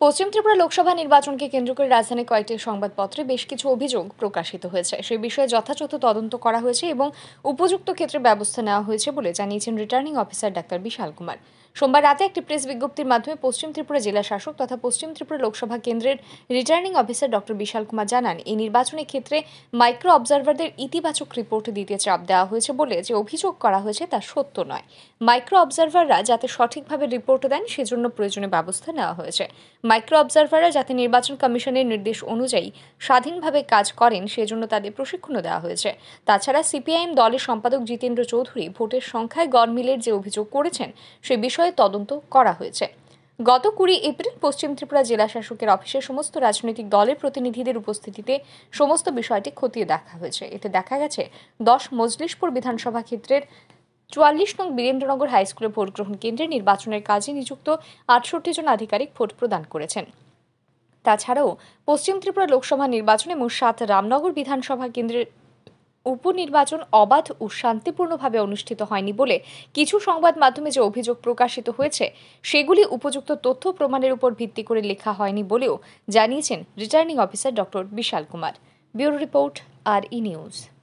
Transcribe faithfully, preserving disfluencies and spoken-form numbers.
পশ্চিম ত্রিপুরা লোকসভা নির্বাচনকে কেন্দ্র করে রাজধানীর কয়েকটি সংবাদপত্রে বেশ কিছু অভিযোগ প্রকাশিত হয়েছে। সেই বিষয়ে যথাযথ তদন্ত করা হয়েছে এবং উপযুক্ত ক্ষেত্রে ব্যবস্থা নেওয়া হয়েছে বলে জানিয়েছেন returning officer doctor Vishal Kumar. সোমবার রাতে একটি প্রেস বিজ্ঞপ্তির মাধ্যমে পশ্চিম ত্রিপুরা জেলা শাসক তথা পশ্চিম ত্রিপুরা লোকসভা কেন্দ্রের returning officer doctor Vishal Kumar জানান, এই নির্বাচনের ক্ষেত্রে মাইক্রো অবজারভারদের ইতিবাচক রিপোর্ট দিতে চাপ দেওয়া হয়েছে বলে যে অভিযোগ করা হয়েছে তা সত্য নয়। মাইক্রো অবজারভাররা যাতে সঠিকভাবে রিপোর্ট দেন সেজন্য প্রয়োজনীয় ব্যবস্থা নেওয়া হয়েছে। মাইক্রো অবজারভাররা যাতে নির্বাচন কমিশনের নির্দেশ অনুযায়ী স্বাধীনভাবে কাজ করেন সেজন্য তাদের প্রশিক্ষণও দেওয়া হয়েছে। তাছাড়া সিপিআইএম দলের সম্পাদক জিতেন্দ্র চৌধুরী ভোটের সংখ্যায় গড়মিলের যে অভিযোগ করেছেন সে বিষয়ে তদন্ত করা হয়েছে। গত কুড়ি এপ্রিল পশ্চিম ত্রিপুরা জেলা শাসকের অফিসে সমস্ত রাজনৈতিক দলের প্রতিনিধিদের উপস্থিতিতে সমস্ত বিষয়টি খতিয়ে দেখা হয়েছে। এতে দেখা গেছে দশ মজলিশপুর বিধানসভা ক্ষেত্রের চুয়াল্লিশ নং বীরেন্দ্রনগর হাইস্কুলে ভোট গ্রহণ কেন্দ্রে নির্বাচনের কাজে নিযুক্ত আটষট্টি জন আধিকারিক ভোট প্রদান করেছেন। তাছাড়াও পশ্চিম ত্রিপুরা লোকসভা নির্বাচনে মোট সাত রামনগর বিধানসভা কেন্দ্রের উপনির্বাচন অবাধ ও শান্তিপূর্ণভাবে অনুষ্ঠিত হয়নি বলে কিছু সংবাদ মাধ্যমে যে অভিযোগ প্রকাশিত হয়েছে সেগুলি উপযুক্ত তথ্য প্রমাণের উপর ভিত্তি করে লেখা হয়নি বলেও জানিয়েছেন returning officer doctor Vishal Kumar. Bureau report, আর ই নিউজ।